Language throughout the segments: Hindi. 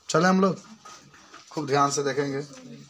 चले हम लोग खूब ध्यान से देखेंगे।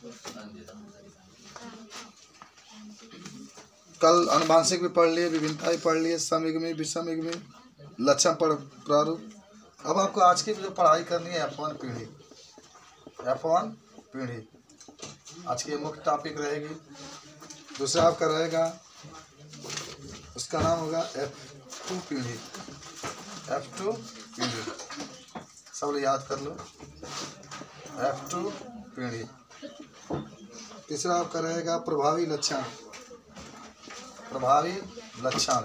कल अनुवांशिक भी पढ़ लिए, विभिन्नता भी पढ़ लिए, समयुग्मी विषमयुग्मी, लक्षण प्रारूप। अब आपको आज की जो पढ़ाई करनी है F1 पीढ़ी, F1 पीढ़ी आज की मुख्य टॉपिक रहेगी। दूसरा आपका रहेगा, उसका नाम होगा F2 पीढ़ी, F2 पीढ़ी सब लोग याद कर लो, F2 पीढ़ी। तीसरा आपका रहेगा प्रभावी लक्षण, प्रभावी लक्षण।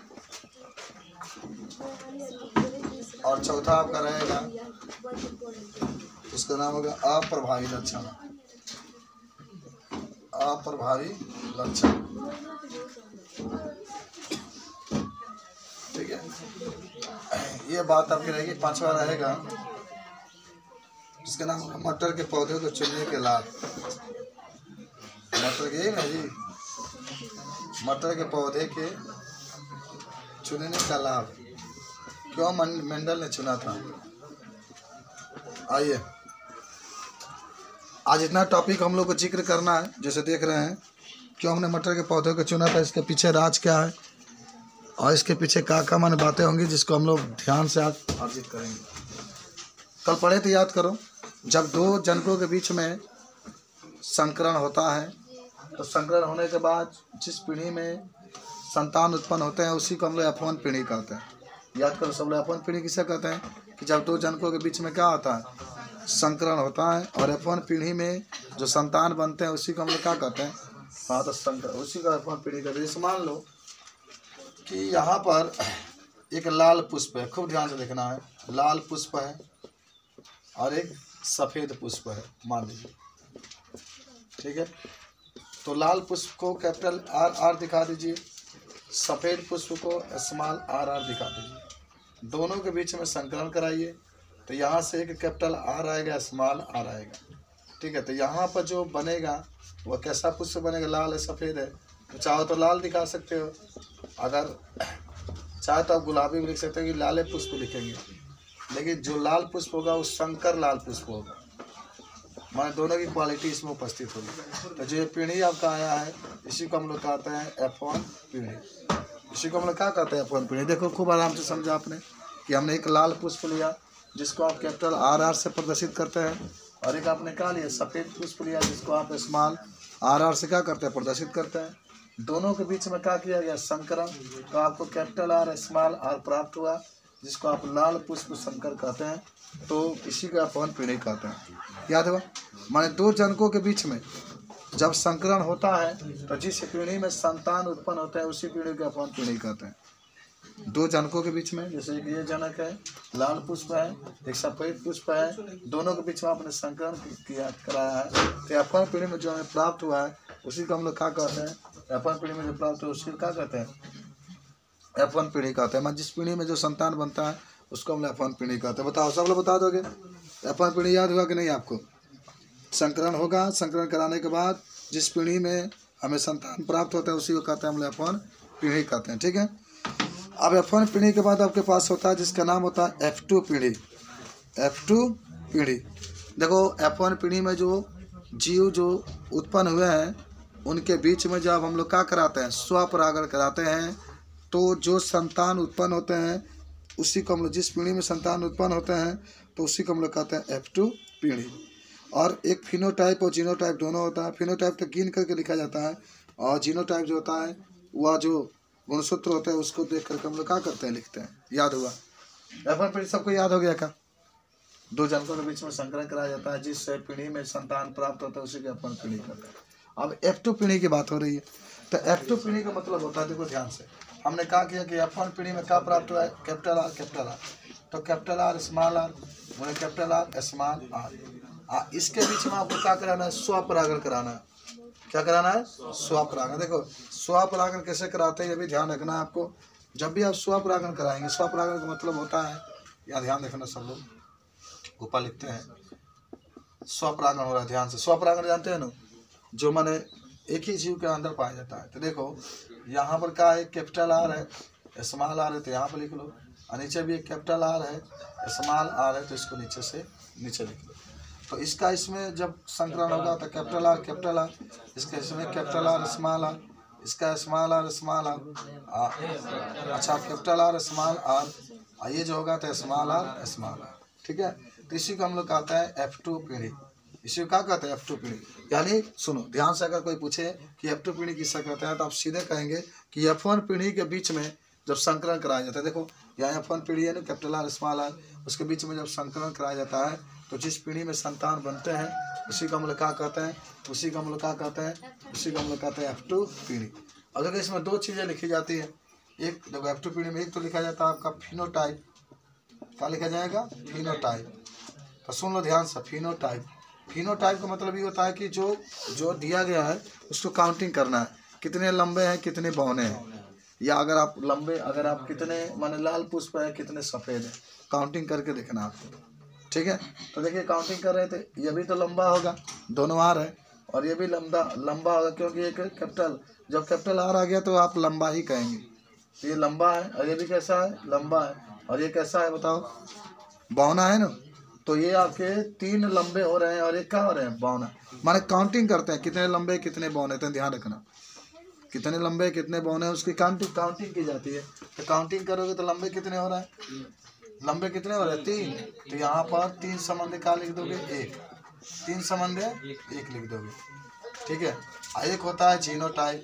और चौथा आपका रहेगा, उसका नाम होगा अप्रभावी लक्षण, अप्रभावी लक्षण। ठीक है, ये बात आपकी रहेगी। पांचवा रहेगा, जिसका नाम होगा मटर के पौधे को चुनने के लाभ। मटर के ही ना जी, मटर के पौधे के चुनने का लाभ क्यों मेंडल ने चुना था। आइए आज इतना टॉपिक हम लोग को जिक्र करना है। जैसे देख रहे हैं क्यों हमने मटर के पौधे को चुना था, इसके पीछे राज क्या है और इसके पीछे क्या माने बातें होंगी, जिसको हम लोग ध्यान से आज अर्जित करेंगे। कल पढ़े तो याद करो, जब दो जनकों के बीच में संकरण होता है तो संकरण होने के बाद जिस पीढ़ी में संतान उत्पन्न होते हैं उसी को हम लोग F1 पीढ़ी कहते हैं। याद करो सब लोग, F1 पीढ़ी किसे कहते हैं कि जब दो जनकों के बीच में क्या होता है, संकरण होता है। और F1 पीढ़ी में जो संतान बनते हैं उसी को हम लोग क्या कहते हैं, हाँ तो संकरण, उसी को F1 पीढ़ी कहते हैं। जैसे मान लो कि यहाँ पर एक लाल पुष्प है, खूब ध्यान से देखना है, लाल पुष्प है और एक सफ़ेद पुष्प है मान लीजिए। ठीक है, तो लाल पुष्प को कैपिटल RR दिखा दीजिए, सफ़ेद पुष्प को स्मॉल RR दिखा दीजिए। दोनों के बीच में संकलन कराइए तो यहाँ से एक कैपिटल R आएगा, स्मॉल R आएगा। ठीक है, तो यहाँ पर जो बनेगा वह कैसा पुष्प बनेगा, लाल है सफ़ेद है। तो चाहो तो लाल दिखा सकते हो, अगर चाहे तो आप गुलाबी भी लिख सकते हो कि लाले पुष्प लिखेंगे, लेकिन जो लाल पुष्प होगा वो शंकर लाल पुष्प होगा, माने दोनों की क्वालिटी इसमें उपस्थित होगी। तो जो ये पीढ़ी आपका आया है इसी को हम लोग कहते हैं F1 पीढ़ी, इसी को हम लोग क्या कहते हैं F1 पीढ़ी। देखो खूब आराम से समझा आपने कि हमने एक लाल पुष्प लिया जिसको आप कैपिटल RR से प्रदर्शित करते हैं, और एक आपने क्या लिया सफ़ेद पुष्प लिया जिसको आप स्मॉल RR से क्या करते हैं, प्रदर्शित करते हैं। दोनों के बीच में क्या किया गया, संकरण, तो आपको कैपिटल R स्मॉल R प्राप्त हुआ जिसको आप लाल पुष्प संकर कहते हैं। तो इसी को F1 पीढ़ी कहते हैं। याद हुआ, माने दो जनकों के बीच में जब संकरण होता है तो जिस पीढ़ी में संतान उत्पन्न होता है उसी पीढ़ी को F1 पीढ़ी कहते हैं। दो जनकों के बीच में, जैसे एक ये जनक है, लाल पुष्प है, एक सफ़ेद पुष्प है, दोनों के बीच में आपने संकरण किया कराया है, तो F1 पीढ़ी में जो हमें प्राप्त हुआ है उसी को हम लोग क्या कहते हैं, F1 पीढ़ी में जो प्राप्त हुआ उसी को क्या कहते हैं, F1 पीढ़ी कहते हैं। जिस पीढ़ी में जो संतान बनता है उसको हम F1 पीढ़ी कहते हैं। बताओ सब लोग बता दोगे, F1 पीढ़ी याद हुआ कि नहीं आपको। संकरण होगा, संकरण कराने के बाद जिस पीढ़ी में हमें संतान प्राप्त होता है उसी को कहते हैं हम F1 पीढ़ी कहते हैं। ठीक है, अब F1 पीढ़ी के बाद आपके पास होता है जिसका नाम होता है F2 पीढ़ी, F2 पीढ़ी। देखो F1 पीढ़ी में जो जीव जो उत्पन्न हुए हैं उनके बीच में जब हम लोग क्या कराते हैं, स्वपरागण कराते हैं, तो जो संतान उत्पन्न होते हैं उसी को हम लोग, जिस पीढ़ी में संतान उत्पन्न होते हैं तो उसी को हम लोग कहते हैं F2 पीढ़ी। और एक फिनोटाइप और जीनोटाइप दोनों होता है। फिनोटाइप तो गिन करके लिखा जाता है और जीनोटाइप जो होता है वह जो गुणसूत्र होता है उसको देख करके हम लोग क्या करते हैं, लिखते हैं। याद हुआ, F1 पीढ़ी सबको याद हो गया क्या। दो जनकों के बीच में संकरण कराया जाता है, जिस पीढ़ी में संतान प्राप्त होता है उसी को F1 पीढ़ी कहते हैं। अब F2 पीढ़ी की बात हो रही है, तो F2 पीढ़ी का मतलब होता है, देखो ध्यान से, हमने कहा किया कि F1 पीढ़ी में क्या प्राप्त हुआ है, कैपिटल R कैपिटल R, तो कैपिटल R स्मॉल R, उन्हें कैपिटल R स्मॉल R। इसके बीच में आपको क्या कराना है, स्वपरागण कराना है। क्या कराना है, स्वपरागण। देखो स्वपरागण कैसे कराते हैं ये भी ध्यान रखना है आपको। जब भी आप स्वपरागण कराएंगे, स्वपरागण का मतलब होता है, या ध्यान रखना सब लोग, ऊपर लिखते हैं स्वपरागण हो रहा है, ध्यान से। स्वपरागण जानते हैं ना, जो माने एक ही जीव के अंदर पाया जाता है। तो देखो यहाँ पर क्या है, कैपिटल R है, स्मॉल R है, तो यहाँ पर लिख लो, और नीचे भी एक कैपिटल आर है, स्मॉल आर है, तो इसको नीचे से नीचे लिख लो। तो इसका इसमें जब संकरण होगा तो कैपिटल आर, इसका इसमें कैपिटल आर स्मॉल आर, इसका स्मॉल आर, अच्छा कैपिटल आर स्मॉल आर, और ये जो होगा तो स्मॉल आर। ठीक है, तो इसी को हम लोग कहते हैं F2 पीढ़ी। इसी को क्या कहते हैं? F2 पीढ़ी। यानी सुनो ध्यान से, अगर कोई पूछे कि F2 पीढ़ी किससे कहते हैं तो आप सीधे कहेंगे कि F1 पीढ़ी के बीच में जब संकलन कराया जाता है, देखो यहाँ F1 पीढ़ी है ना, कैपिटल आर स्मॉल आर, उसके बीच में जब संकलन कराया जाता है तो जिस पीढ़ी में संतान बनते हैं उसी को हम लोग क्या कहते हैं? उसी को हम लोग कहते हैं F2 पीढ़ी। और देखो इसमें दो चीज़ें लिखी जाती है। एक देखो F2 पीढ़ी में एक तो लिखा जाता है आपका फिनोटाइप। क्या लिखा जाएगा? फिनोटाइप। तो सुन लो ध्यान से, फिनोटाइप का मतलब ये होता है कि जो दिया गया है उसको काउंटिंग करना है, कितने लंबे हैं कितने बौने हैं, या अगर आप कितने माने लाल पुष्प है कितने सफ़ेद है, काउंटिंग करके देखना आपको। ठीक है, तो देखिए काउंटिंग कर रहे थे, ये भी तो लंबा होगा, दोनों आर है, और ये भी लंबा होगा क्योंकि एक कैपिटल, जब कैपिटल आर आ गया तो आप लंबा ही कहेंगे। तो ये लंबा है, और ये भी कैसा है? लंबा है। और ये कैसा है बताओ? बौना है ना। तो ये आपके 3 लंबे हो रहे हैं और एक क्या हो रहे हैं? बौना। माने काउंटिंग करते हैं कितने लंबे कितने बौने, तो ध्यान रखना कितने लंबे कितने बौने उसकी काउंटिंग की जाती है। तो काउंटिंग करोगे तो लंबे कितने हो रहे हैं? लंबे कितने हो रहे हैं? 3। तो यहाँ पर 3 संबंध क्या लिख दोगे? 1। 3 संबंध 1 लिख दोगे। ठीक है, एक होता है जीनोटाइप।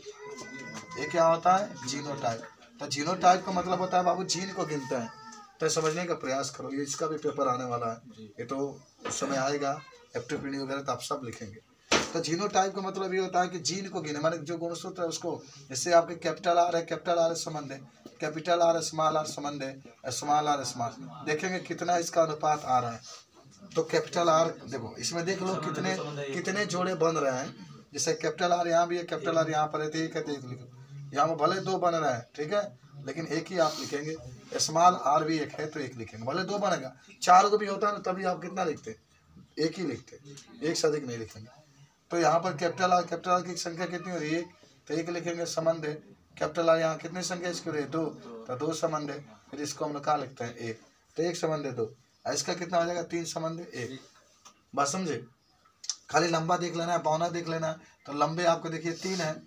ये क्या होता है? जीनोटाइप। तो जीनोटाइप का मतलब होता है बाबू जीन को गिनते हैं। तो समझने का प्रयास करो, ये इसका भी पेपर आने वाला है, ये तो उस समय आएगा F2 पीढ़ी वगैरह, तो आप सब लिखेंगे। तो जीनोटाइप का मतलब ये होता है कि जीन को गिने, माने जो गुणसूत्र है उसको, जैसे आपके कैपिटल आर है, कैपिटल आर संबंध है, कैपिटल आर स्मॉल आर संबंध है, स्मॉल आर स्मॉल, देखेंगे कितना इसका अनुपात आ रहा है। तो कैपिटल आर देखो इसमें देख लो कितने जोड़े बन रहे हैं। जैसे कैपिटल आर यहाँ भी है, कैपिटल आर यहाँ पर है, तो एक है तो एक लिखो। यहाँ में भले 2 बन रहा है, ठीक है, लेकिन एक ही आप लिखेंगे। स्मॉल आर भी एक है तो एक लिखेंगे, भले 2 बनेगा। 4 को भी होता है ना, तभी आप कितना लिखते? एक ही लिखते, एक से अधिक नहीं लिखेंगे। तो यहाँ पर कैपिटल आर की संख्या कितनी हो रही है? 1, तो 1 लिखेंगे। संबंध है कैपिटल आर, यहाँ कितनी संख्या इसकी हो रही है? 2, तो 2 संबंध है। फिर इसको हम लोग क्या लिखते हैं? 1, तो 1 संबंध है 2। इसका कितना हो जाएगा? 3 संबंध है 1। बात समझे? खाली लंबा देख लेना है, बौना देख लेना है। तो लंबे आपको देखिए 3 है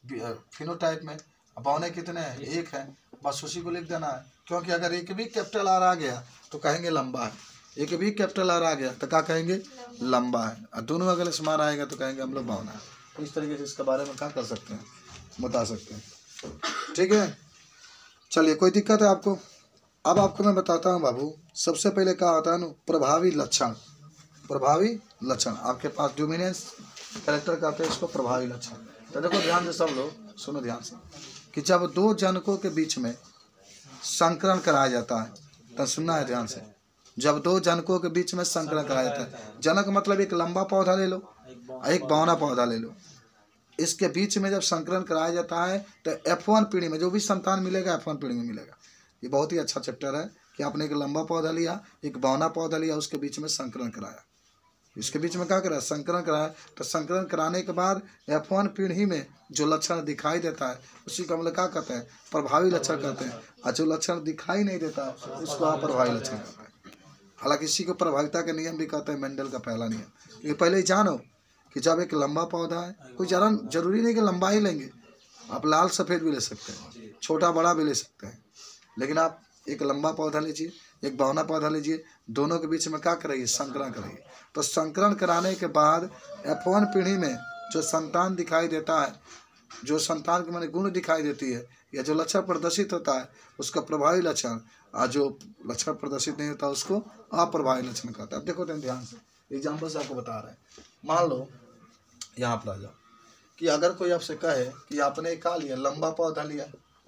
फिनोटाइप में, बौने कितने हैं? 1 है। बस उसी को लिख देना है, क्योंकि अगर एक भी कैपिटल आर आ गया तो कहेंगे लंबा है, एक भी कैपिटल आर आ गया तो क्या कहेंगे? लंबा है। और दोनों अगर स्मॉल आएगा तो कहेंगे हम लोग बौना है। तो इस तरीके से इसके बारे में क्या कर सकते हैं, बता सकते हैं। ठीक है, चलिए कोई दिक्कत है आपको? अब आपको मैं बताता हूँ बाबू, सबसे पहले क्या होता है ना, प्रभावी लक्षण। प्रभावी लक्षण आपके पास डोमिनेंस कैरेक्टर कहते हैं इसको, प्रभावी लक्षण। तो देखो ध्यान से सब लोग सुनो ध्यान से, कि जब 2 जनकों के बीच में संकरण कराया जाता है, तो सुनना है ध्यान से, जब 2 जनकों के बीच में संकरण कराया जाता है, जनक मतलब एक लंबा पौधा ले लो, एक बौना पौधा ले लो, इसके बीच में जब संकरण कराया जाता है तो F1 पीढ़ी में जो भी संतान मिलेगा F1 पीढ़ी में मिलेगा। ये बहुत ही अच्छा चैप्टर है कि आपने एक लंबा पौधा लिया, एक बौना पौधा लिया, उसके बीच में संकरण कराया। इसके बीच में क्या कराया? संकरण कराया। तो संकरण कराने के बाद F1 पीढ़ी में जो लक्षण दिखाई देता है उसी को हम लोग क्या कहते हैं? प्रभावी लक्षण कहते हैं। और जो लक्षण दिखाई नहीं देता उसको अप्रभावी लक्षण कहते हैं। हालांकि इसी को प्रभाविता के नियम भी कहते हैं, मेंडल का पहला नियम। ये पहले ही जानो कि जब एक लंबा पौधा है, कोई जरूरी नहीं कि लंबा ही लेंगे, आप लाल सफ़ेद भी ले सकते हैं, छोटा बड़ा भी ले सकते हैं, लेकिन आप एक लंबा पौधा लीजिए, एक बौना पौधा लीजिए, दोनों के बीच में क्या कराइए? संकरण कराइए। तो संकरण कराने के बाद F1 पीढ़ी में जो संतान दिखाई देता है, जो संतान के माने गुण दिखाई देती है, या जो लक्षण प्रदर्शित होता है उसका प्रभावी लक्षण, और जो लक्षण प्रदर्शित नहीं होता उसको अप्रभावी लक्षण कहता है। अब देखो ध्यान से, एग्जाम्पल से आपको बता रहे हैं। मान लो यहाँ पर आ जाओ कि अगर कोई आपसे कहे कि आपने क्या लिया? लंबा पौधा लिया,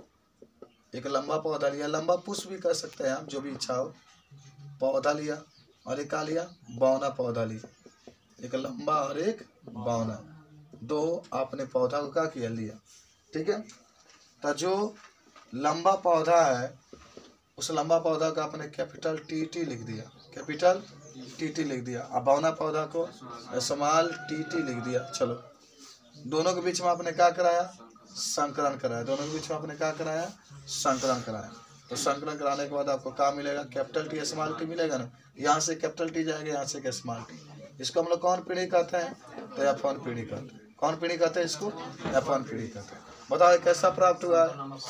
एक लंबा पौधा लिया, लंबा पुष्प भी कर सकते हैं आप, जो भी इच्छा हो, पौधा लिया, और एक क्या लिया? बौना पौधा लिया, एक लंबा और एक बौना, 2 आपने पौधा को क्या किया? लिया। ठीक है, तो जो लंबा पौधा है उस लंबा पौधा का आपने कैपिटल TT लिख दिया, कैपिटल TT लिख दिया, और बौना पौधा को स्मॉल TT लिख दिया। चलो, दोनों के बीच में आपने क्या कराया? संकरण कराया। दोनों के बीच में आपने क्या कराया? संकरण कराया। तो संकलन कराने के बाद आपको क्या मिलेगा, कैपिटल टी स्मॉल टी मिलेगा ना। यहाँ से कैपिटल टी जाएगा, यहाँ से एक स्मॉल टी। इसको हम लोग कौन पीढ़ी कहते हैं, तो F1 पीढ़ी कहते हैं। कौन पीढ़ी कहते हैं इसको, F1 पीढ़ी कहते हैं। बताओ कैसा प्राप्त हुआ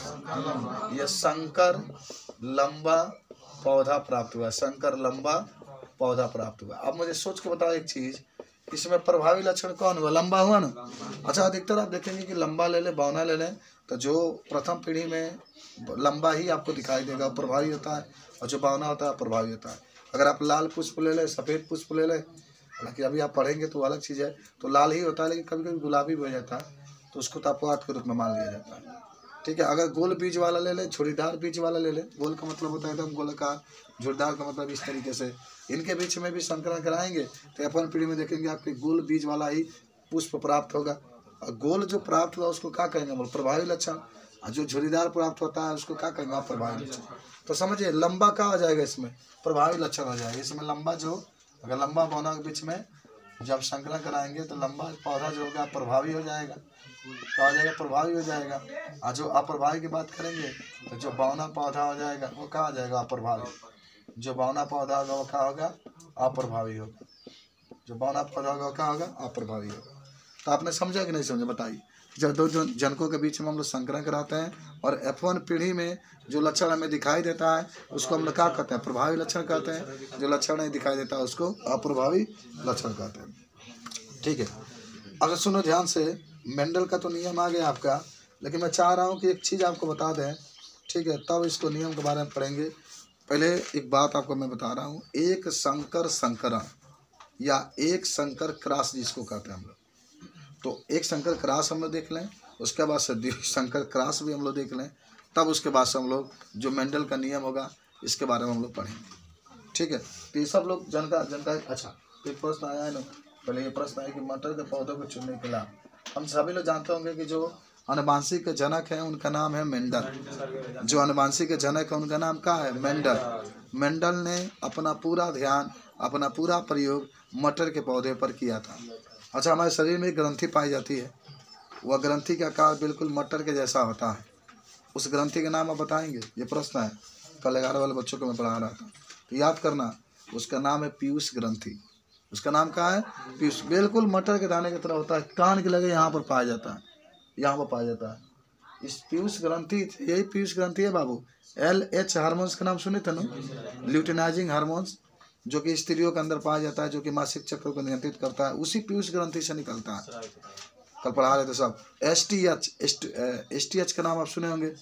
है, ये संकर लंबा पौधा प्राप्त हुआ, संकर लंबा पौधा प्राप्त हुआ। अब मुझे सोच के बताओ एक चीज, इसमें प्रभावी लक्षण कौन हुआ, लंबा हुआ ना। अच्छा अधिकतर आप देखेंगे कि लंबा ले लें बौना ले लें, तो जो प्रथम पीढ़ी में लंबा ही आपको दिखाई देगा, प्रभावी होता है, और जो बौना होता है प्रभावी होता है। अगर आप लाल पुष्प ले लें, सफ़ेद पुष्प ले लें, हालांकि अभी आप पढ़ेंगे तो अलग चीज़ है, तो लाल ही होता है, लेकिन कभी कभी गुलाबी भी हो जाता है, तो उसको तापवाद के रूप में मान लिया जाता है। ठीक है, अगर गोल बीज वाला ले लें, झुर्रीदार बीज वाला ले लें, गोल का मतलब होता है एकदम गोलाकार, झुर्रीदार का मतलब इस तरीके से, इनके बीच में भी संकरण कराएंगे तो F1 पीढ़ी में देखेंगे आपके गोल बीज वाला ही पुष्प प्राप्त होगा। और गोल जो प्राप्त हुआ उसको क्या कहेंगे, बोल प्रभावी लक्षण। और जो झुर्रीदार प्राप्त होता है उसको क्या कहेंगे, प्रभावी लक्षण। तो समझिए लंबा क्या हो जाएगा, इसमें प्रभावी लक्षण हो जाएगा। इसमें लंबा जो, अगर लंबा बौना के बीच में जब संकलन कराएंगे तो लंबा पौधा जो होगा प्रभावी हो जाएगा, क्या हो जाएगा, प्रभावी हो जाएगा। और जो अप्रभावी की बात करेंगे तो जो बौना पौधा हो जाएगा वो क्या हो जाएगा, अप्रभावी। जो बौना पौधा होगा वो क्या होगा, अप्रभावी होगा। जो बौना पौधा होगा वो क्या होगा, अप्रभावी होगा। तो आपने समझा कि नहीं समझा, बताइए। जब दो जनकों के बीच में हम लोग संकरण कराते हैं और F1 पीढ़ी में जो लक्षण हमें दिखाई देता है उसको हम लोग क्या कहते हैं, प्रभावी लक्षण कहते हैं। जो लक्षण नहीं दिखाई देता है उसको अप्रभावी लक्षण कहते हैं। ठीक है, अगर सुनो ध्यान से, मेंडल का तो नियम आ गया आपका, लेकिन मैं चाह रहा हूँ कि एक चीज़ आपको बता दें, ठीक है, तब इसको नियम के बारे में पढ़ेंगे। पहले एक बात आपको मैं बता रहा हूँ, एक संकर संकरण या एक संकर क्रॉस जिसको कहते हैं हम लोग, तो एक संकर क्रॉस हम लोग देख लें, उसके बाद से संकर क्रॉस भी हम लोग देख लें, तब उसके बाद से हम लोग जो मेंडल का नियम होगा इसके बारे में हम लोग पढ़ेंगे। ठीक है, तो ये सब लोग जनता। अच्छा, एक प्रश्न आया है ना, पहले ये प्रश्न है कि मटर के पौधों को चुनने के लाभ। हम सभी लोग जानते होंगे कि जो आनुवंशिक के जनक है उनका नाम है मेंडल। जो आनुवंशिक के जनक है उनका नाम क्या है, मेंडल। मेंडल ने अपना पूरा ध्यान, अपना पूरा प्रयोग मटर के पौधे पर किया था। अच्छा, हमारे शरीर में एक ग्रंथि पाई जाती है, वह ग्रंथि का आकार बिल्कुल मटर के जैसा होता है। उस ग्रंथि का नाम आप बताएंगे, ये प्रश्न है, कल 11 वाले बच्चों को मैं पढ़ा रहा था, तो याद करना, उसका नाम है पीयूष ग्रंथि। उसका नाम क्या है, पीयूष। बिल्कुल मटर के दाने की तरह होता है, कान के लगे यहाँ पर पाया जाता है, यहाँ पर पाया जाता है। इस पीयूष ग्रंथि, यही पीयूष ग्रंथि है बाबू। LH हार्मोन्स का नाम सुने थे ना, ल्यूटिनाइजिंग हार्मोन्स, जो कि स्त्रियों के अंदर पाया जाता है, जो कि मासिक चक्र को नियंत्रित करता है, उसी पीयूष ग्रंथि से निकलता है। कल पढ़ा रहे थे सब। STH का नाम आप सुने होंगे,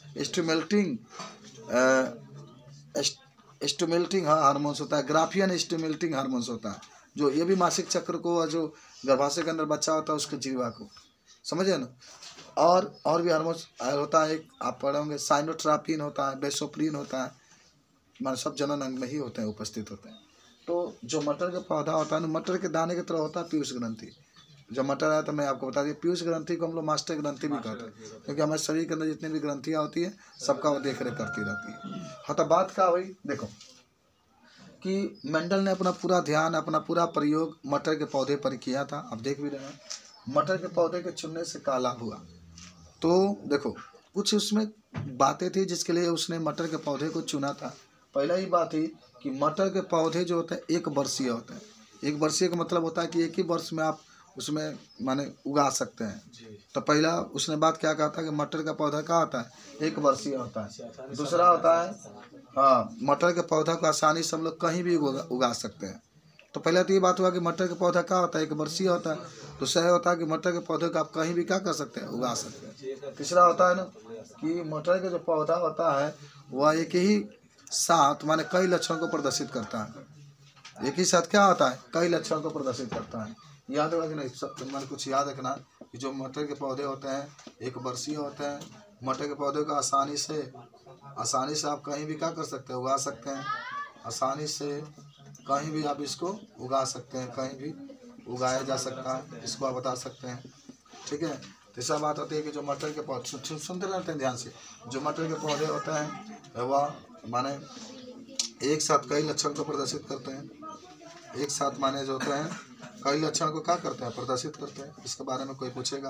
स्टिमुलेटिंग हार्मोन्स होता है, ग्राफियन स्टिमुलेटिंग हार्मोन्स होता है, जो ये भी मासिक चक्र को और जो गर्भाशय के अंदर बच्चा होता है उसके जीवा को, समझे ना। और भी हार्मोन्स होता है, एक आप पढ़े होंगे, साइनोट्रापिन होता है, बेसोप्रिन होता है, मान सब जनन अंग में ही होते हैं, उपस्थित होते हैं। तो जो मटर का पौधा होता है ना, मटर के दाने की तरह होता है पीयूष ग्रंथि। जब मटर आया तो मैं आपको बता दिया, पीयूष ग्रंथि को हम लोग मास्टर ग्रंथि भी कहते हैं, क्योंकि हमारे शरीर के अंदर जितनी भी ग्रंथियाँ होती है सबका वो देख रेख करती रहती है। हाँ, तो बात क्या हुई, देखो कि मेंडल ने अपना पूरा ध्यान, अपना पूरा प्रयोग मटर के पौधे पर किया था। अब देख भी रहे हैं मटर के पौधे के चुनने से क्या लाभ हुआ। तो देखो कुछ उसमें बातें थी जिसके लिए उसने मटर के पौधे को चुना था। पहला ही बात थी कि मटर के पौधे जो होते हैं 1 वर्षीय होते हैं। 1 वर्षीय का मतलब होता है कि एक ही वर्ष में आप उसमें माने उगा सकते हैं। तो पहला उसने बात क्या कहा था कि मटर का पौधा क्या होता है, 1 वर्षीय होता है। दूसरा होता है, हाँ, मटर के पौधा को आसानी से हम लोग कहीं भी उगा सकते हैं। तो पहले तो ये बात हुआ कि मटर का पौधा क्या होता है, 1 वर्षीय होता है। दूसरा होता है कि मटर के पौधे को आप कहीं भी क्या कर सकते हैं, उगा सकते हैं। तीसरा होता है ना कि मटर का जो पौधा होता है वह एक ही साथ माने कई लक्षणों को प्रदर्शित करता है। एक ही साथ क्या होता है, कई लक्षणों को प्रदर्शित करता है। याद होगा कि नहीं, सब मैंने कुछ याद रखना कि जो मटर के पौधे होते हैं 1 वर्षीय होते हैं। मटर के पौधे को आसानी से आप कहीं भी क्या कर सकते हैं, उगा सकते हैं। आसानी से कहीं भी आप इसको उगा सकते हैं, कहीं भी उगाया जा सकता है, इसको आप बता सकते हैं। ठीक है, तीसरा बात होती है कि जो मटर के पौधे, सुनते रहते हैं ध्यान से, जो मटर के पौधे होते हैं वह माने एक साथ कई लक्षण को प्रदर्शित करते हैं। एक साथ माने जो होते हैं कई लक्षण को क्या करते हैं, प्रदर्शित करते हैं। इसके बारे में कोई पूछेगा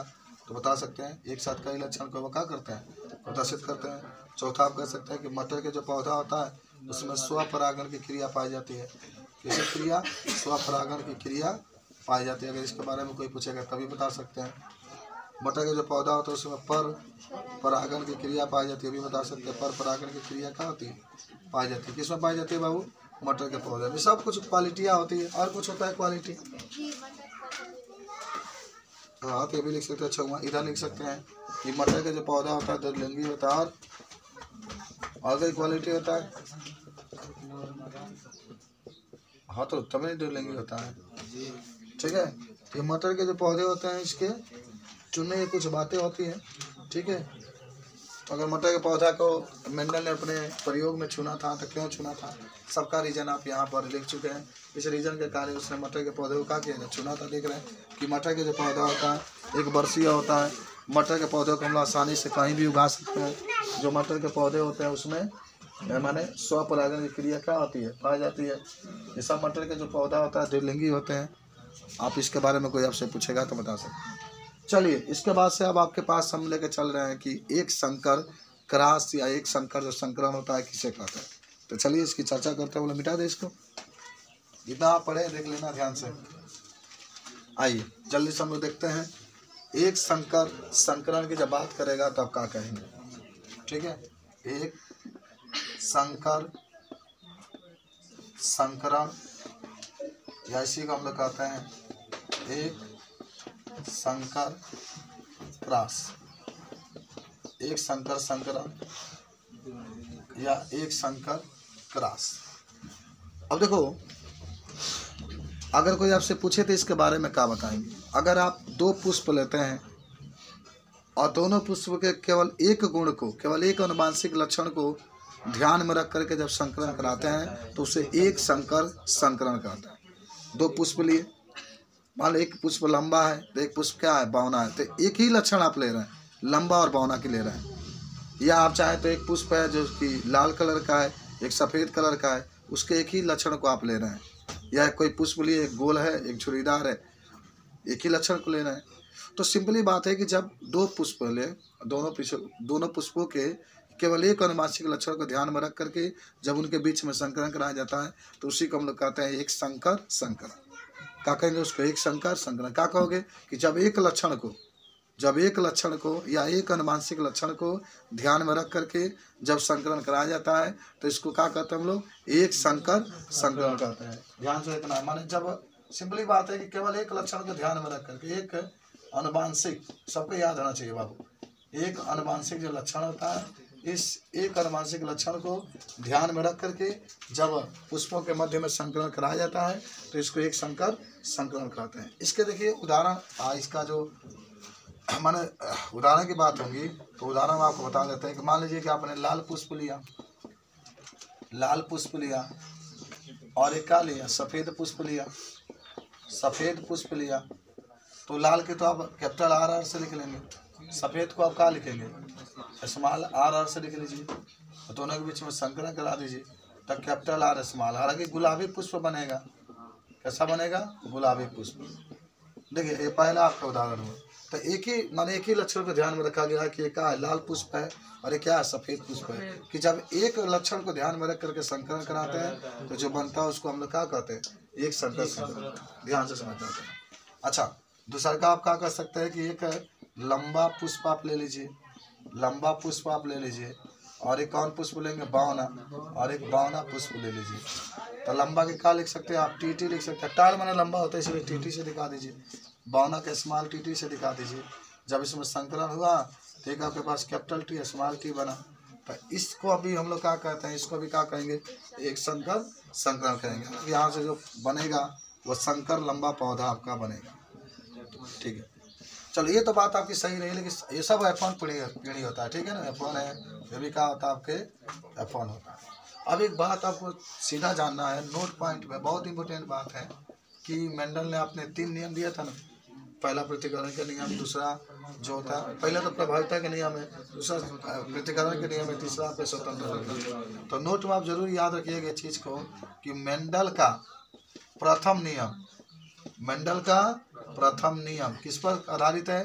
तो बता सकते हैं एक साथ कई लक्षण को वो क्या करते हैं, प्रदर्शित करते हैं। चौथा आप कह सकते हैं कि मटर के जो पौधा होता है उसमें स्वपरागण की क्रिया पाई जाती है। किसी क्रिया, स्वपरागण की क्रिया पाई जाती है। अगर इसके बारे में कोई पूछेगा तभी बता सकते हैं। मटर का जो पौधा होता है उसमें पर परागण की क्रिया पाई जाती है, भी बता सकते हैं। पर परागण की क्रिया क्या होती है, पाई जाती है। किसमें पाई जाती है बाबू, मटर के पौधे में। सब कुछ क्वालिटियाँ होती है, और कुछ होता है क्वालिटी। हाँ तो ये भी लिख सकते हैं। अच्छा इधर लिख सकते हैं कि मटर का जो पौधा होता है द्विलिंगी होता है, और कोई क्वालिटी होता है। हाँ तो तभी द्विलिंगी होता है, ठीक है। ये मटर के जो पौधे होते हैं इसके चुनने की कुछ बातें होती हैं, ठीक है। तो अगर मटर के पौधा को मेंडल ने अपने प्रयोग में चुना था तो क्यों चुना था, सबका रीजन आप यहाँ पर लिख चुके हैं। इस रीजन के कारण उसने मटर के पौधे को क्या किया, चुना था। देख रहे हैं कि मटर के जो पौधा होता है एक वर्षीय होता है। मटर के पौधे को हम लोग आसानी से कहीं भी उगा सकते हैं। जो मटर के पौधे होते हैं उसमें माने स्वपरागण की क्रिया क्या होती है, पाई जाती है। ये सब मटर के जो पौधा होता है द्विलिंगी होते हैं। आप इसके बारे में कोई आपसे पूछेगा तो बता सकते हैं। चलिए इसके बाद से अब आपके पास हम लेके चल रहे हैं कि एक संकर क्रॉस या एक संकर जो संकरण होता है किसे कहते हैं। तो चलिए इसकी चर्चा करते हैं। बोले मिटा दे इसको, जितना आप पढ़े देख लेना ध्यान से। आइए जल्दी से हम लोग देखते हैं। एक संकर संकरण की जब बात करेगा तो आप क्या कहेंगे, ठीक है। एक संकर संकरण या इसी को हम लोग कहते हैं एक संकर क्रॉस, एक संकर संकरण या एक संकर क्रॉस। अब देखो अगर कोई आपसे पूछे तो इसके बारे में क्या बताएंगे। अगर आप दो पुष्प लेते हैं और दोनों पुष्प के केवल एक गुण को, केवल एक अनुवांशिक लक्षण को ध्यान में रख करके जब संकरण कराते हैं तो उसे एक संकर संकरण कहते हैं। दो पुष्प लिए, मान लो एक पुष्प लंबा है तो एक पुष्प क्या है, बौना है। तो एक ही लक्षण आप ले रहे हैं, लंबा और बौना की ले रहे हैं। या आप चाहें तो एक पुष्प है जो कि लाल कलर का है, एक सफ़ेद कलर का है, उसके एक ही लक्षण को आप ले रहे हैं। या कोई पुष्प लिए एक गोल है एक झुर्रीदार है, एक ही लक्षण को ले रहे हैं। तो सिंपली बात है कि जब दो पुष्प ले, दोनों पुष्पों के केवल एक अनुवांशिक लक्षण को ध्यान में रख करके जब उनके बीच में संकरण कराया जाता है तो उसी को हम लोग कहते हैं एक संकर संकरण। क्या कहेंगे उसको, एक संकर संकरण। क्या कहोगे कि जब एक लक्षण को या एक अनुवांशिक लक्षण को ध्यान में रख करके जब संकरण कराया जाता है तो इसको क्या कहते हैं हम लोग, एक संकर संकरण कहते हैं। ध्यान से इतना माने, जब सिंपली बात है कि केवल एक लक्षण को ध्यान में रख करके एक अनुवांशिक, सबको याद होना चाहिए बाबू, एक अनुवांशिक जो लक्षण होता है इस एक अनुवांशिक लक्षण को ध्यान में रख करके जब पुष्पों के मध्य में संकरण कराया जाता है तो इसको एक संकर संकरण कहते हैं। इसके देखिए उदाहरण, इसका जो माने उदाहरण की बात होगी तो उदाहरण में आपको बता देते हैं कि मान लीजिए कि आपने लाल पुष्प लिया और एक क्या लिया, सफ़ेद पुष्प लिया। तो लाल के तो आप कैपिटल RR से लिख लेंगे, सफ़ेद को आप क्या लिखेंगे, स्मॉल RR से लिख लीजिए। तो दोनों के बीच में संकरण करा दीजिए तब कैपिटल R स्मॉल। हालांकि गुलाबी पुष्प बनेगा, कैसा बनेगा, गुलाबी पुष्प। देखिए ये पहला आपका उदाहरण हुआ। तो एक ही लक्षण को ध्यान में रखा गया है कि क्या है, लाल पुष्प है और ये क्या है, सफ़ेद पुष्प है। कि जब एक लक्षण को ध्यान में रख करके संकरण कराते हैं तो जो बनता है उसको हम लोग क्या कहते हैं, एक संकर संकरण। ध्यान से समझ जाते हैं। अच्छा दूसरा का आप क्या कर सकते हैं कि एक लंबा पुष्प आप ले लीजिए और एक कौन पुष्प लेंगे, बौना, और एक बौना पुष्प ले लीजिए। तो लंबा के क्या लिख सकते हैं आप, TT लिख सकते हैं। टाल माने लंबा होता है इसलिए TT से दिखा दीजिए, बौना के स्मॉल TT से दिखा दीजिए। जब इसमें संकरण हुआ तो एक आपके पास कैपिटल T स्मॉल T बना। तो इसको अभी हम लोग क्या कहते हैं, इसको भी क्या कहेंगे, एक संकर संकरण कहेंगे। यहाँ से जो बनेगा वो संकर लंबा पौधा आपका बनेगा, ठीक है। चलो ये तो बात आपकी सही रही, लेकिन ये सब F1 पीढ़ी होता है, ठीक है ना। F1 है, ये भी क्या होता है आपके F1 होता है। अब एक बात आपको सीधा जानना है, नोट पॉइंट में बहुत इंपॉर्टेंट बात है कि मेंडल ने आपने 3 नियम दिया था ना। पहला प्रतिकरण का नियम, दूसरा जो होता है, पहला तो प्रभाविता का नियम है, दूसरा प्रतिकरण का नियम है, तीसरा आपका स्वतंत्र। तो नोट में आप जरूर याद रखिएगा इस चीज़ को कि मेंडल का प्रथम नियम किस पर आधारित है,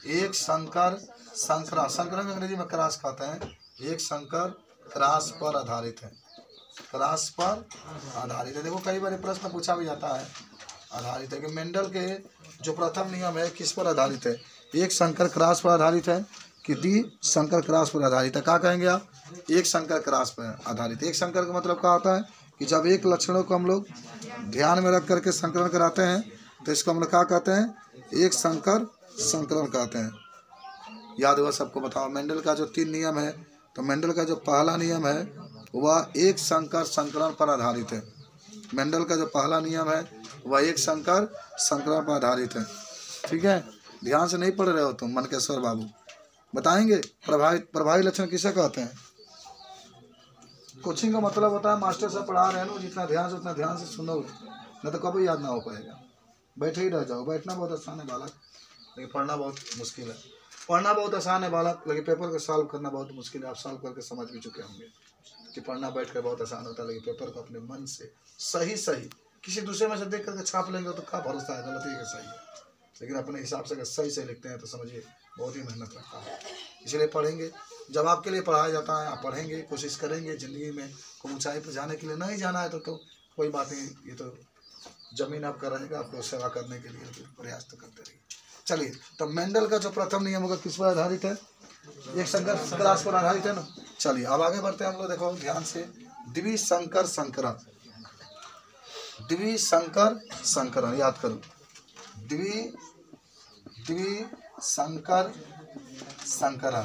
एक संकर संकरण, संकरण अंग्रेजी में क्रॉस कहते हैं। एक संकर क्रॉस पर आधारित है, क्रॉस पर आधारित है। देखो कई बार प्रश्न पूछा भी जाता है आधारित है कि मेंडल के जो प्रथम नियम है किस पर आधारित है, एक संकर क्रॉस पर आधारित है कि द्वि संकर क्रॉस पर आधारित है। क्या कहेंगे आप, एक संकर क्रॉस पर आधारित। एक संकर का मतलब क्या होता है कि जब एक लक्षणों को हम लोग ध्यान में रख करके संकरण कराते हैं तो इसको हम लोग क्या कहते हैं, एक संकर संकरण कहते हैं। याद हुआ सबको, बताओ। मेंडल का जो 3 नियम है, तो मेंडल का जो पहला नियम है वह एक संकर संकरण पर आधारित है। मेंडल का जो पहला नियम है वह एक संकर संकरण पर आधारित है। ठीक है, ध्यान से नहीं पढ़ रहे हो तुम मनकेश्वर बाबू, बताएंगे। प्रभावी लक्षण किसे कहते हैं। कोचिंग का मतलब होता है मास्टर साहब पढ़ा रहे हैं ना, जितना ध्यान से उतना ध्यान से सुनो, नहीं तो कभी याद ना हो पाएगा। बैठे ही रह जाओ। बैठना बहुत आसान है बालक, लेकिन पढ़ना बहुत मुश्किल है। पढ़ना बहुत आसान है बालक, लेकिन पेपर को सॉल्व करना बहुत मुश्किल है। आप सॉल्व करके समझ भी चुके होंगे कि पढ़ना बैठ कर बहुत आसान होता है, लेकिन पेपर को अपने मन से सही किसी दूसरे में से देख करके छाप लेंगे तो क्या भरोसा है गलती है सही है, लेकिन अपने हिसाब से अगर सही लिखते हैं तो समझिए बहुत ही मेहनत लगता है। इसलिए पढ़ेंगे, जब आपके लिए पढ़ाया जाता है आप पढ़ेंगे, कोशिश करेंगे ज़िंदगी में को ऊंचाई पर जाने के लिए। नहीं जाना है तो कोई बात नहीं, ये तो जमीन आपका रहेगा, आपको सेवा करने के लिए प्रयास तो करते रहिए। चलिए, तो मेंडल का जो प्रथम नियम होगा किस पर आधारित है, एक संकर क्रॉस पर आधारित है ना। चलिए अब आगे बढ़ते हैं हम लोग। देखो ध्यान से, द्वि संकर संकरण, द्वि संकर संकरण याद करो, द्वि संकर संकरण।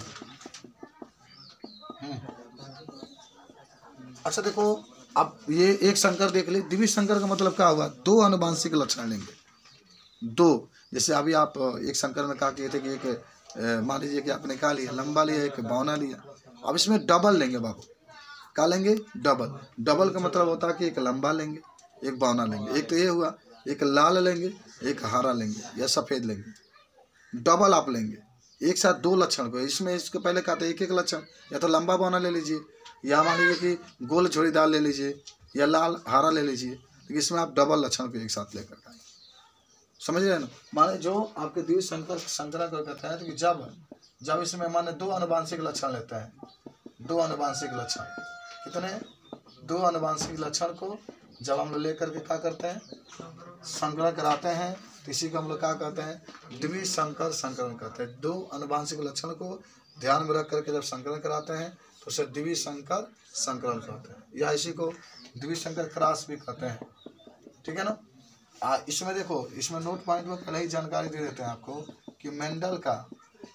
अच्छा देखो, अब ये एक संकर देख ले। द्वि संकर का मतलब क्या हुआ, 2 आनुवंशिक लक्षण लेंगे, 2। जैसे अभी आप एक संकर में कहा किए थे कि एक मान लीजिए कि आपने क्या लिया, लंबा लिया, एक बौना लिया। अब इसमें डबल लेंगे बाबू, क्या लेंगे, डबल। डबल का मतलब होता है कि एक लंबा लेंगे, एक बौना लेंगे। एक तो ये हुआ, एक लाल लेंगे, एक हरा लेंगे या सफ़ेद लेंगे। डबल आप लेंगे एक साथ 2 लक्षण को। इसमें इसके पहले कहते हैं एक लक्षण, या तो लंबा बौना ले लीजिए, या मान लीजिए कि गोल झोड़ीदार ले लीजिए, या लाल हरा ले लीजिए। तो इसमें आप डबल लक्षण को एक साथ लेकर आए, समझ रहे हैं ना। माने जो आपके द्वि संकर संकरण को कहते हैं कि जब इसमें माने 2 आनुवंशिक लक्षण लेते हैं, 2 आनुवंशिक लक्षण, कितने, 2 आनुवंशिक लक्षण को जब हम लोग लेकर के क्या करते हैं, संकरण कराते हैं, तो इसी को हम लोग क्या कहते हैं, द्वि संकर संकरण कहते हैं। 2 आनुवंशिक लक्षण को ध्यान में रख करके जब संकरण कराते हैं तो उसे द्वि संकर संकरण कहते हैं, या इसी को द्वि संकर क्रॉस भी कहते हैं। ठीक है ना। इसमें देखो, इसमें नोट पॉइंट में पहले ही जानकारी दे देते हैं आपको कि मेंडल का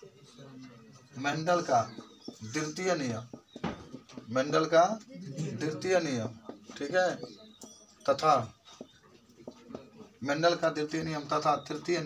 द्वितीय नियम, मेंडल का द्वितीय नियम, ठीक है, तथा मेंडल का द्वितीय नियम तथा तृतीय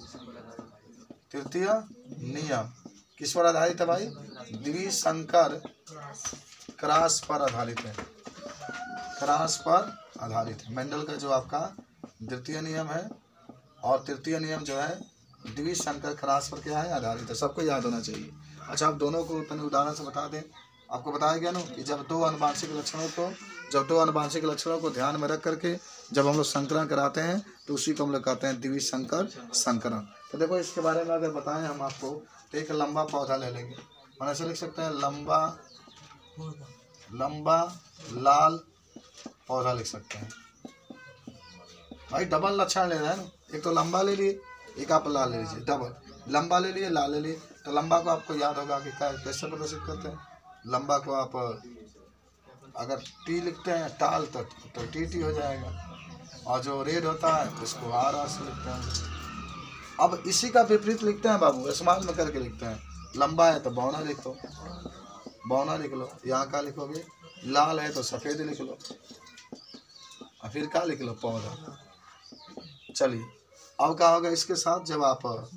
नियम किस पर आधारित है भाई, द्वि संकर क्रॉस पर आधारित है, क्रॉस पर आधारित है। मेंडल का जो आपका द्वितीय नियम है और तृतीय नियम जो है द्वि संकर क्रॉस पर क्या है, आधारित है। सबको याद होना चाहिए। अच्छा, आप दोनों को तनि उदाहरण से बता दें। आपको बताया गया ना कि जब 2 आनुवंशिक लक्षणों को ध्यान में रख करके जब हम लोग संकरण कराते हैं तो उसी को हम लोग कहते हैं द्वि संकर संकरण। तो देखो इसके बारे में अगर बताएं हम आपको, तो एक लंबा पौधा ले लेंगे, हम ऐसे लिख सकते हैं लंबा लाल पौधा लिख सकते हैं। भाई डबल लक्षण ले रहे हैं ना, एक तो लंबा ले लिए, एक आप लाल ले लीजिए, डबल लंबा ले लिए, लाल ले लिए। तो लंबा को आपको याद होगा कि कैसे प्रदर्शित करते हैं। लंबा को आप अगर टी लिखते हैं टाल तो टी हो जाएगा, और जो रेड होता है उसको आर से लिखते हैं। अब इसी का विपरीत लिखते हैं बाबू, स्मॉल में करके लिखते हैं। लंबा है तो बौना लिखो, बौना लिख लो। यहाँ का लिखोगे, लाल है तो सफ़ेद लिख लो, और फिर क्या लिख लो, पौधा। चलिए अब क्या होगा इसके साथ, जब आप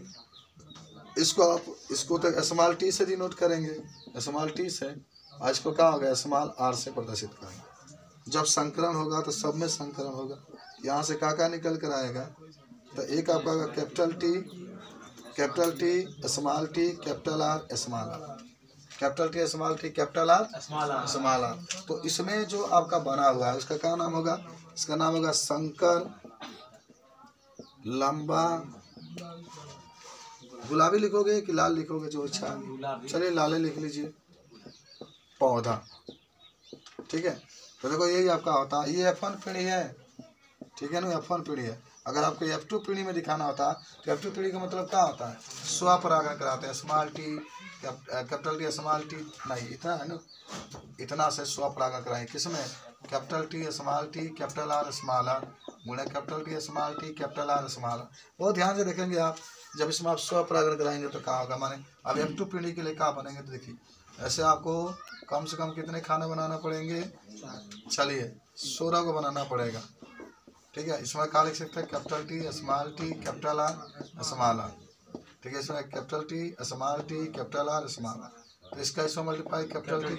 इसको तो स्मॉल टी से डिनोट करेंगे, स्मॉल टी से, और इसको क्या होगा, स्मॉल आर से प्रदर्शित करेंगे। जब संकरण होगा तो सब में संकरण होगा। यहाँ से क्या निकल कर आएगा, तो एक आपका capital T small T capital R small R, capital T small T capital R small R. तो इसमें जो आपका बना हुआ है उसका क्या नाम होगा, इसका नाम होगा संकर लंबा गुलाबी लिखोगे कि लाल लिखोगे, जो इच्छा है। चलिए लाल लिख लीजिए, पौधा। ठीक है, तो देखो यही आपका होता है। ये F1 पीढ़ी है, ठीक है ना, F1 पीढ़ी है। अगर आपको F2 पीढ़ी में दिखाना होता तो F2 पीढ़ी का मतलब क्या होता है, स्वपरागण कराते हैं। Small T, capital T, small T नहीं, इतना है ना, इतना से स्वपरागण कराएंगे। किसमें, capital T small T capital R small R गुणे capital T small T capital R small R. बहुत ध्यान से देखेंगे आप, जब इसमें आप स्वपरागण कराएंगे तो क्या होगा, माने अब F2 पीढ़ी के लिए क्या बनेंगे, तो देखिए ऐसे आपको कम से कम कितने खाने बनाना पड़ेंगे, चलिए 16 को बनाना पड़ेगा। ठीक है, इसमें क्या लिख सकते हैं, capital T small T capital R small R. ठीक है, इसमें capital T small T capital R small R, तो इसका इसमें multiply capital T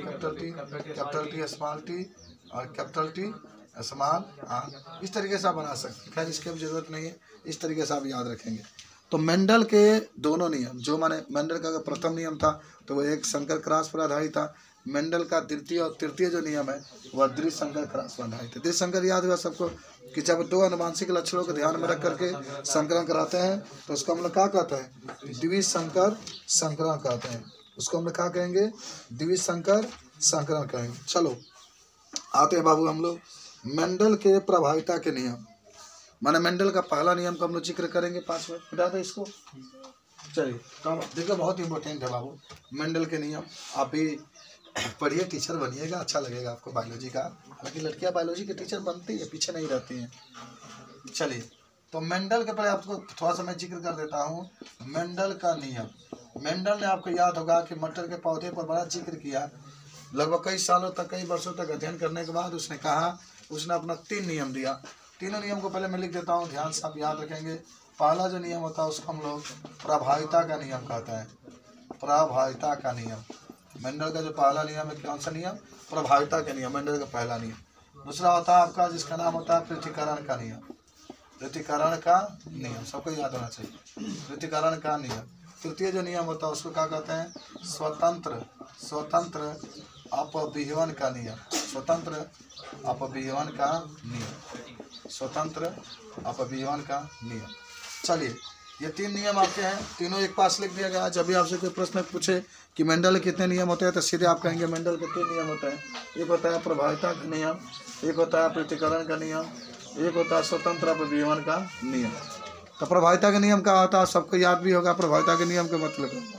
small T और कैपिटल टी स्मॉल आर। इस तरीके से आप बना सकते हैं, खैर इसकी भी जरूरत नहीं है, इस तरीके से आप याद रखेंगे। तो मेंडल के दोनों नियम, जो माने मेंडल का प्रथम नियम था तो वो एक संकर क्रॉस पर आधारित था। मेंडल का द्वितीय और तृतीय जो नियम है वह द्विसंकर क्रॉस पर आधारित है। द्विसंकर याद हुआ सबको कि जब दो अनुवांशिक लक्षणों को ध्यान में रख करके संकरण कराते हैं तो उसको हम लोग क्या कहते हैं, द्विसंकर संकरण कहते हैं। उसको हम लोग क्या कहेंगे, द्विसंकर संकरण कहेंगे। चलो आते हैं बाबू हम लोग मेंडल के प्रभाविता के नियम। माने मेंडल का पहला नियम का हम लोग जिक्र करेंगे 5 मिनट, मिटा दो इसको। चलिए तो देखो बहुत इंपॉर्टेंट है बाबू मेंडल के नियम। आप भी पढ़िए, टीचर बनिएगा, अच्छा लगेगा आपको बायोलॉजी का। हालांकि लड़कियां बायोलॉजी के टीचर बनती है, पीछे नहीं रहती हैं। चलिए तो मेंडल के पहले आपको थोड़ा सा मैं जिक्र कर देता हूँ मेंडल का नियम। मेंडल ने आपको याद होगा कि मटर के पौधे पर बड़ा जिक्र किया। लगभग कई सालों तक, कई वर्षों तक अध्ययन करने के बाद उसने कहा, उसने अपना 3 नियम दिया। तीनों नियम को पहले मैं लिख देता हूँ, ध्यान से आप याद रखेंगे। पहला जो नियम होता है उसको हम लोग प्रभाविता का नियम कहते हैं। प्रभाविता का नियम, मेंडल का जो पहला नियम है, कौन सा नियम, प्रभाविता का नियम, मेंडल का पहला नियम। दूसरा होता है आपका जिसका नाम होता है पृथक्करण का नियम। पृथक्करण का नियम सबको याद होना चाहिए, पृथक्करण का नियम। तृतीय जो नियम होता है उसको क्या कहते हैं, स्वतंत्र अपविहवन का नियम। स्वतंत्र अपविहवन का नियम, स्वतंत्र अपविहवन का नियम। चलिए ये 3 नियम आपके हैं, तीनों एक पास लिख दिया गया। जब भी आपसे कोई प्रश्न पूछे कि मेंडल के कितने नियम होते हैं तो सीधे आप कहेंगे मेंडल के 3 नियम होते हैं। एक होता है प्रभाविता का नियम, एक होता है पृथक्करण का नियम, एक होता है स्वतंत्र अपविहवन का नियम। तो प्रभाविता का नियम क्या होता है सबको याद भी होगा। प्रभाविता के नियम का मतलब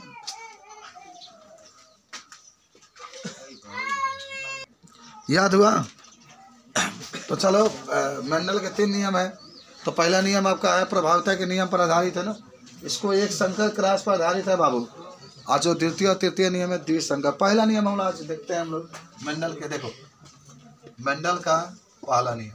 याद हुआ। तो चलो मेंडल के 3 नियम है। तो पहला नियम आपका है प्रभाविता के नियम पर आधारित है ना, इसको एक संकर क्रॉस पर आधारित है बाबू। आज जो द्वितीय और तृतीय नियम है द्विसंकर। पहला नियम हम आज देखते हैं हम लोग मेंडल के। देखो मेंडल का पहला नियम,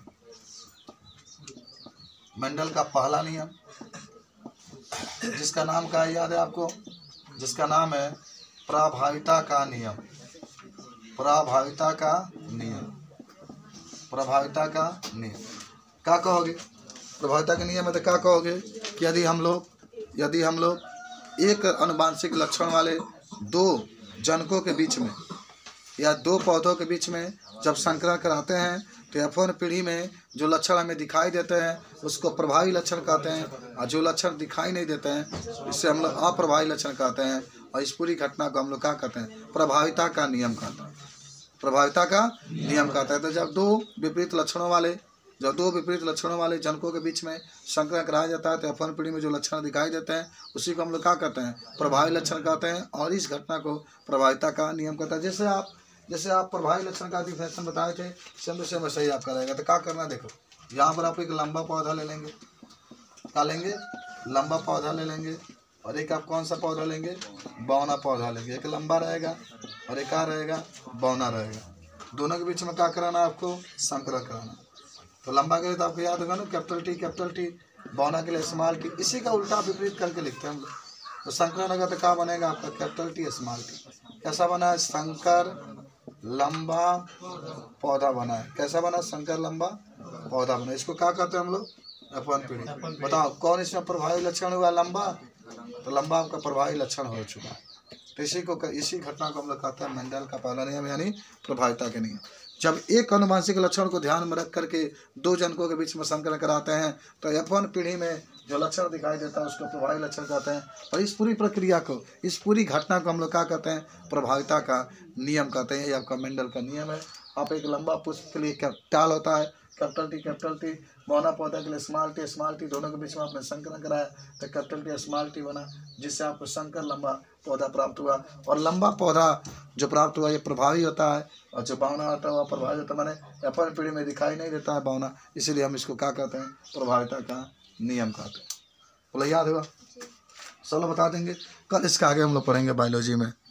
मेंडल का पहला नियम जिसका नाम क्या याद है आपको, जिसका नाम है प्रभाविता का नियम। प्रभाविता का नियम, प्रभाविता का नियम क्या कहोगे, प्रभाविता के नियम में तो क्या कहोगे कि यदि हम लोग एक अनुवांशिक लक्षण वाले 2 जनकों के बीच में या 2 पौधों के बीच में जब संकरण कराते हैं तो F1 पीढ़ी में जो लक्षण हमें दिखाई देते हैं उसको प्रभावी लक्षण कहते हैं, और जो लक्षण दिखाई नहीं देते हैं इससे हम लोग अप्रभावी लक्षण कहते हैं। और इस पूरी घटना को हम लोग क्या कहते हैं, प्रभाविता का नियम कहते हैं। प्रभाविता का नियम कहते हैं। तो जब 2 विपरीत लक्षणों वाले जनकों के बीच में संकरण कराया जाता है तो F1 पीढ़ी में जो लक्षण दिखाई देते हैं उसी को हम लोग क्या कहते हैं, प्रभावी लक्षण कहते हैं। और इस घटना को प्रभाविता का नियम कहता है। जैसे आप प्रभावी लक्षण का डिफिनेशन बताए थे सेम टू सेम वैसे ही आपका रहेगा। तो क्या करना, देखो यहाँ पर आप एक लंबा पौधा ले लेंगे, क्या लेंगे, लंबा पौधा ले लेंगे, और एक आप कौन सा पौधा लेंगे, बौना पौधा लेंगे। एक लंबा रहेगा और एक रहेगा बौना रहेगा। दोनों के बीच में क्या कराना है आपको, संकरण कराना। तो लंबा के लिए तो आपको याद होगा ना कैपिटल टी, बौना के लिए स्मॉल टी। इसी का उल्टा विपरीत करके लिखते हैं हम लोग। तो संकरण होगा तो क्या बनेगा आपका, कैपिटल टी स्मॉल टी। कैसा बना है, संकर लंबा पौधा बना है। कैसा बना, संकर लंबा पौधा बना। इसको क्या कहते हैं हम लोग, F1 पीढ़ी। बताओ कौन इसमें प्रभावी लक्षण हुआ, लंबा। तो लंबा आपका प्रभावी लक्षण हो चुका है। तो इसी घटना को हम लोग कहते हैं मेंडल का पहला नियम यानी प्रभाविता के नियम। जब एक अनुवांशिक लक्षण को ध्यान में रख करके दो जनकों के बीच में संकरण कराते हैं तो F1 पीढ़ी में जो लक्षण दिखाई देता है उसको प्रभावी लक्षण कहते हैं। और इस पूरी प्रक्रिया को, इस पूरी घटना को हम लोग क्या कहते हैं, प्रभाविता का नियम कहते हैं। ये आपका मेंडल का नियम है। आप एक लंबा पुष्प के लिए कैपिटल होता है, कैपिटल टी, बौना पौधा के लिए स्मॉल टी दोनों के बीच में आपने संकरण कराया तो कैपिटल टी स्मॉल टी बना, जिससे आपको संकर लंबा पौधा प्राप्त हुआ। और लंबा पौधा जो प्राप्त हुआ ये प्रभावी होता है, और जो बौना होता है वह प्रभावी होता है। मैंने F1 पीढ़ी में दिखाई नहीं देता है बौना, इसीलिए हम इसको क्या कहते हैं, प्रभाविता का नियम कहते हैं। बोला याद हुआ? सब लोग बता देंगे। कल इसका आगे हम लोग पढ़ेंगे बायोलॉजी में।